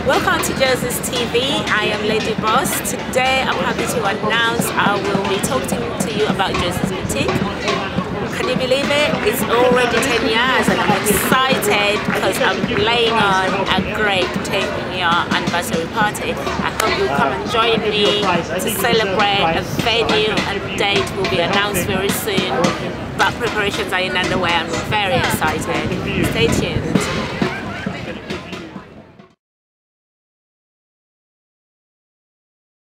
Welcome to Jozyz TV. I am Lady Boss. Today I'm happy to announce I will be talking to you about Jozyz Boutique. Can you believe it? It's already 10 years and I'm excited because I'm laying on a great 10-year anniversary party. I hope you'll come and join me to celebrate. A venue and date will be announced very soon, but preparations are in underway and we're very excited. Stay tuned.